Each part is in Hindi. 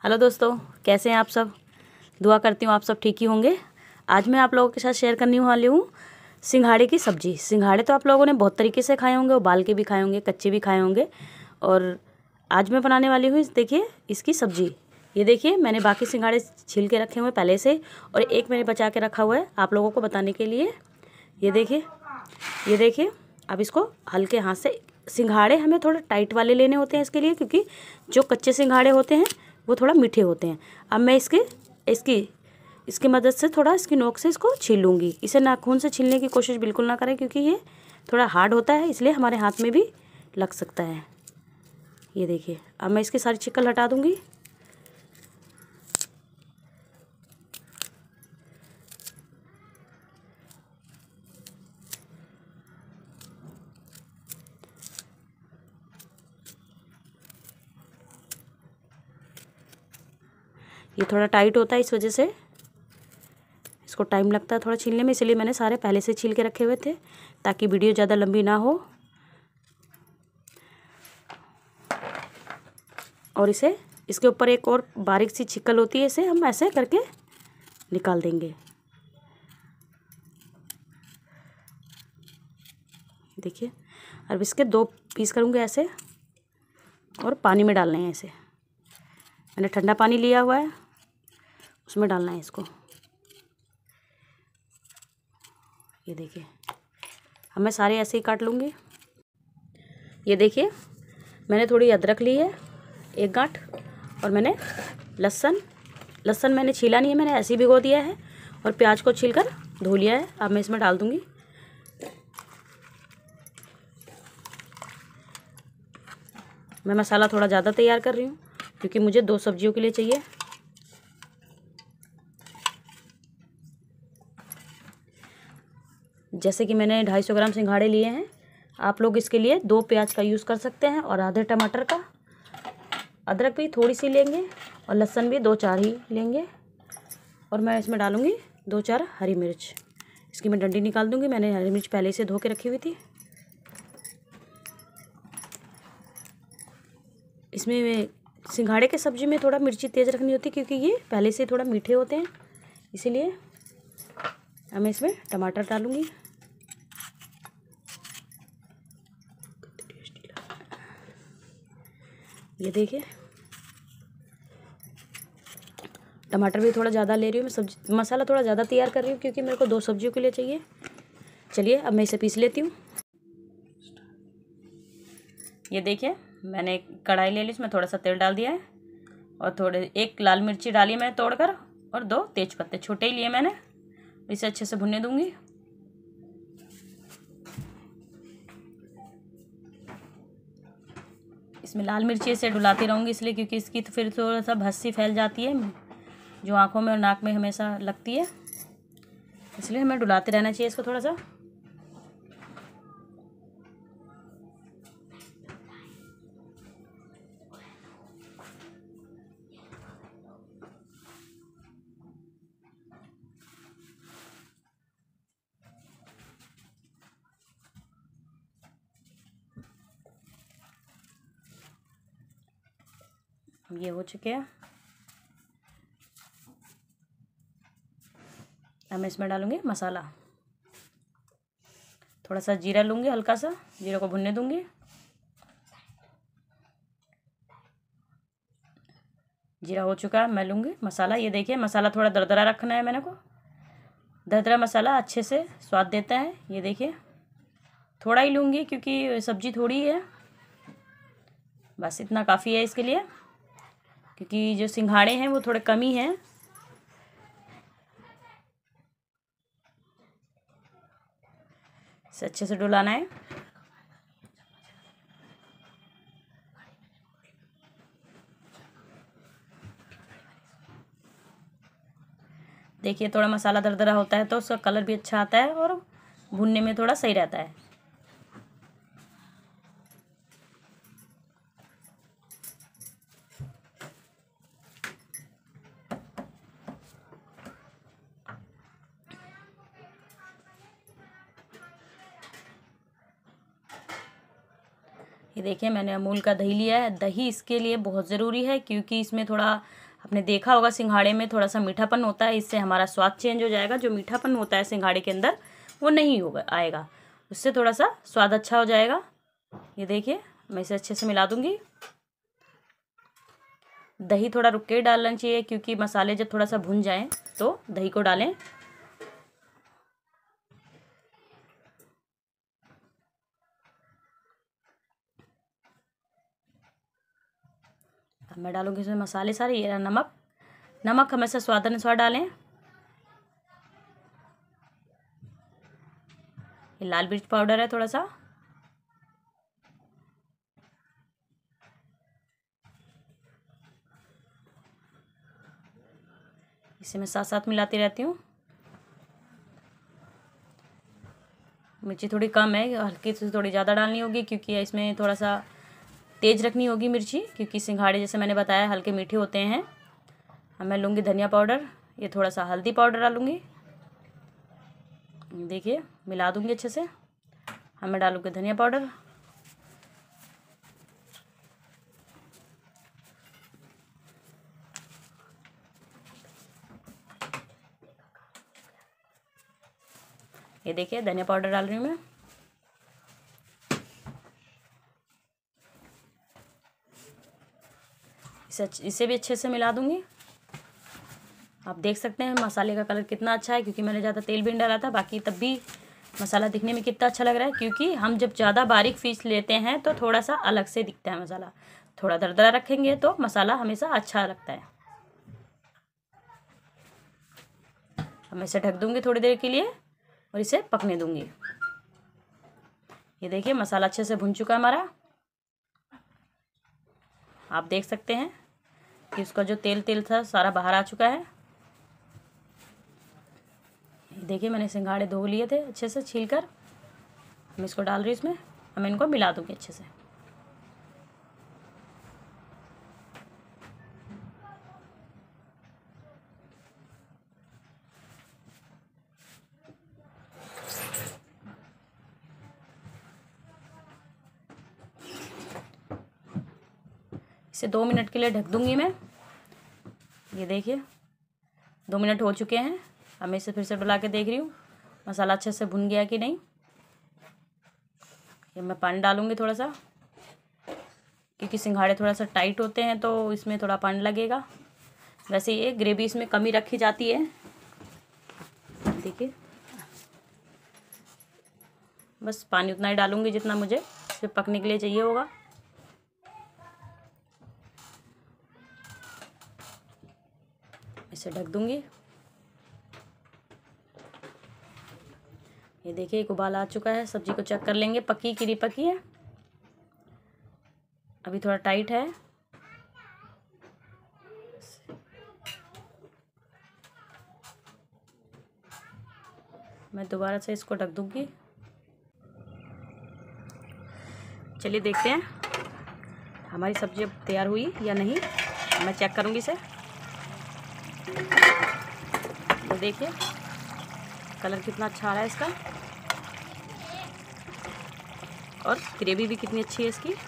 हेलो दोस्तों, कैसे हैं आप सब। दुआ करती हूँ आप सब ठीक ही होंगे। आज मैं आप लोगों के साथ शेयर करने वाली हूँ सिंघाड़े की सब्ज़ी। सिंघाड़े तो आप लोगों ने बहुत तरीके से खाए होंगे, उबाल के भी खाए होंगे, कच्चे भी खाए होंगे। और आज मैं बनाने वाली हूँ देखिए इसकी सब्ज़ी। ये देखिए मैंने बाकी सिंघाड़े छील के रखे हुए पहले से, और एक मैंने बचा के रखा हुआ है आप लोगों को बताने के लिए। ये देखिए अब इसको हल्के हाथ से, सिंघाड़े हमें थोड़ा टाइट वाले लेने होते हैं इसके लिए, क्योंकि जो कच्चे सिंघाड़े होते हैं वो थोड़ा मीठे होते हैं। अब मैं इसकी मदद से थोड़ा इसकी नोक से इसको छील लूँगी। इसे नाखून से छीलने की कोशिश बिल्कुल ना करें, क्योंकि ये थोड़ा हार्ड होता है, इसलिए हमारे हाथ में भी लग सकता है। ये देखिए अब मैं इसकी सारी छिकल हटा दूँगी। ये थोड़ा टाइट होता है, इस वजह से इसको टाइम लगता है थोड़ा छीलने में, इसलिए मैंने सारे पहले से छील के रखे हुए थे ताकि वीडियो ज़्यादा लंबी ना हो। और इसके ऊपर एक और बारीक सी छिकल होती है, इसे हम ऐसे करके निकाल देंगे। देखिए अब इसके 2 पीस करूँगे ऐसे, और पानी में डालने हैं इसे। मैंने ठंडा पानी लिया हुआ है, उसमें डालना है इसको। ये देखिए अब मैं सारे ऐसे ही काट लूँगी। ये देखिए मैंने थोड़ी अदरक ली है 1 गांठ, और मैंने लहसुन मैंने छीला नहीं है, मैंने ऐसे ही भिगो दिया है, और प्याज को छीलकर धो लिया है। अब मैं इसमें डाल दूँगी। मैं मसाला थोड़ा ज़्यादा तैयार कर रही हूँ, क्योंकि मुझे 2 सब्जियों के लिए चाहिए। जैसे कि मैंने 250 ग्राम सिंघाड़े लिए हैं, आप लोग इसके लिए 2 प्याज का यूज़ कर सकते हैं, और आधे टमाटर का। अदरक भी थोड़ी सी लेंगे, और लहसुन भी 2-4 ही लेंगे। और मैं इसमें डालूँगी 2-4 हरी मिर्च। इसकी मैं डंडी निकाल दूँगी, मैंने हरी मिर्च पहले से धो के रखी हुई थी। इसमें सिंघाड़े के सब्ज़ी में थोड़ा मिर्ची तेज़ रखनी होती है, क्योंकि ये पहले से थोड़ा मीठे होते हैं, इसीलिए। अब मैं इसमें टमाटर डालूँगी। ये देखिए टमाटर भी थोड़ा ज़्यादा ले रही हूँ मैं, सब्जी मसाला थोड़ा ज़्यादा तैयार कर रही हूँ, क्योंकि मेरे को 2 सब्जियों के लिए चाहिए। चलिए अब मैं इसे पीस लेती हूँ। ये देखिए मैंने एक कढ़ाई ले ली, इसमें थोड़ा सा तेल डाल दिया है, और 1 लाल मिर्ची डाली मैंने तोड़कर, और 2 तेज पत्ते छोटे ही लिए मैंने। इसे अच्छे से भुनने दूँगी। इसमें लाल मिर्ची से डुलाती रहूँगी, इसलिए क्योंकि इसकी तो फिर थोड़ा सा भस्सी फैल जाती है, जो आँखों में और नाक में हमेशा लगती है, इसलिए हमें डुलाते रहना चाहिए इसको थोड़ा सा। ये हो चुके हैं। अब मैं इसमें डालूँगी मसाला। थोड़ा सा जीरा लूँगी, हल्का सा जीरा को भुनने दूँगी। जीरा हो चुका है, मैं लूँगी मसाला। ये देखिए मसाला थोड़ा दरदरा रखना है मैंने को। दरदरा मसाला अच्छे से स्वाद देता है। ये देखिए थोड़ा ही लूँगी, क्योंकि सब्ज़ी थोड़ी है, बस इतना काफ़ी है इसके लिए, क्योंकि जो सिंघाड़े हैं वो थोड़े कम ही हैं। इसे अच्छे से डुलाना है। देखिए थोड़ा मसाला दरदरा होता है तो उसका कलर भी अच्छा आता है, और भुनने में थोड़ा सही रहता है। ये देखिए मैंने अमूल का दही लिया है। दही इसके लिए बहुत ज़रूरी है, क्योंकि इसमें थोड़ा आपने देखा होगा सिंघाड़े में थोड़ा सा मीठापन होता है, इससे हमारा स्वाद चेंज हो जाएगा। जो मीठापन होता है सिंघाड़े के अंदर वो नहीं होगा आएगा, उससे थोड़ा सा स्वाद अच्छा हो जाएगा। ये देखिए मैं इसे अच्छे से मिला दूंगी। दही थोड़ा रुक के डालना चाहिए, क्योंकि मसाले जब थोड़ा सा भुन जाएं तो दही को डालें। अब मैं डालूंगी इसमें मसाले सारे। ये नमक, नमक हमेशा स्वाद अनुसार डालें। ये लाल मिर्च पाउडर है थोड़ा सा। इसे मैं साथ साथ मिलाती रहती हूँ। मिर्ची थोड़ी कम है, हल्की से थोड़ी ज़्यादा डालनी होगी, क्योंकि इसमें थोड़ा सा तेज़ रखनी होगी मिर्ची, क्योंकि सिंघाड़े जैसे मैंने बताया हल्के मीठे होते हैं। अब मैं लूँगी धनिया पाउडर, ये थोड़ा सा हल्दी पाउडर डालूँगी। देखिए मिला दूँगी अच्छे से। अब मैं डालूँगी धनिया पाउडर। ये देखिए धनिया पाउडर डाल रही हूँ मैं। इसे भी अच्छे से मिला दूँगी। आप देख सकते हैं मसाले का कलर कितना अच्छा है, क्योंकि मैंने ज़्यादा तेल भी नहीं डाला था। बाकी तब भी मसाला दिखने में कितना अच्छा लग रहा है, क्योंकि हम जब ज़्यादा बारीक पीस लेते हैं तो थोड़ा सा अलग से दिखता है मसाला। थोड़ा दरदरा रखेंगे तो मसाला हमेशा अच्छा लगता है। अब मैं इसे ढक दूँगी थोड़ी देर के लिए और इसे पकने दूँगी। ये देखिए मसाला अच्छे से भुन चुका है हमारा। आप देख सकते हैं कि उसका जो तेल था सारा बाहर आ चुका है। देखिए मैंने सिंघाड़े धो लिए थे अच्छे से छील कर। मैं इसको डाल रही हूँ इसमें। अब मैं इनको मिला दूँगी अच्छे से। इसे 2 मिनट के लिए ढक दूँगी मैं। ये देखिए 2 मिनट हो चुके हैं। अब मैं इसे फिर से डुला के देख रही हूँ मसाला अच्छे से भुन गया कि नहीं। ये मैं पानी डालूँगी थोड़ा सा, क्योंकि सिंघाड़े थोड़ा सा टाइट होते हैं तो इसमें थोड़ा पानी लगेगा। वैसे ये ग्रेवी इसमें कमी रखी जाती है। देखिए बस पानी उतना ही डालूँगी जितना मुझे फिर पकने के लिए चाहिए होगा। इसे ढक दूँगी। ये देखिए एक उबाल आ चुका है। सब्जी को चेक कर लेंगे पकी कि नहीं पकी है। अभी थोड़ा टाइट है। मैं दोबारा से इसको ढक दूँगी। चलिए देखते हैं हमारी सब्जी अब तैयार हुई या नहीं। मैं चेक करूँगी इसे। तो देखिए कलर कितना अच्छा आ रहा है इसका, और ग्रेवी भी कितनी अच्छी है इसकी।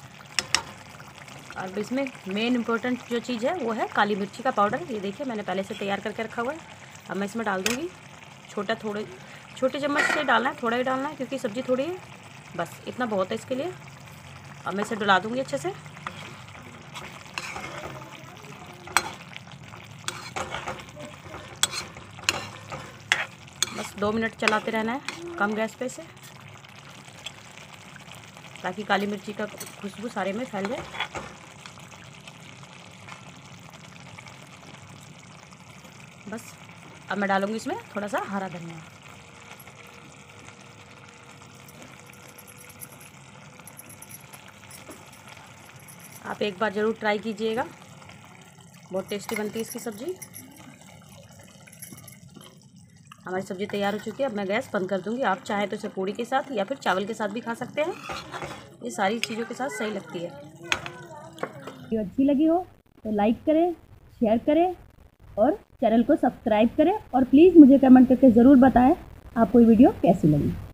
और इसमें मेन इम्पोर्टेंट जो चीज़ है वो है काली मिर्ची का पाउडर। ये देखिए मैंने पहले से तैयार करके रखा हुआ है। अब मैं इसमें डाल दूँगी। छोटे चम्मच से डालना है, थोड़ा ही डालना है, क्योंकि सब्ज़ी थोड़ी है। बस इतना बहुत है इसके लिए। अब मैं इसे डुला दूँगी अच्छे से। बस 2 मिनट चलाते रहना है कम गैस पे से, ताकि काली मिर्ची का खुशबू सारे में फैल जाए। बस अब मैं डालूँगी इसमें थोड़ा सा हरा धनिया। आप एक बार ज़रूर ट्राई कीजिएगा, बहुत टेस्टी बनती है इसकी सब्ज़ी। हमारी सब्ज़ी तैयार हो चुकी है। अब मैं गैस बंद कर दूँगी। आप चाहे तो इसे पूड़ी के साथ या फिर चावल के साथ भी खा सकते हैं। ये सारी चीज़ों के साथ सही लगती है। वीडियो अच्छी लगी हो तो लाइक करें, शेयर करें और चैनल को सब्सक्राइब करें। और प्लीज़ मुझे कमेंट करके ज़रूर बताएं आपको ये वीडियो कैसी लगी।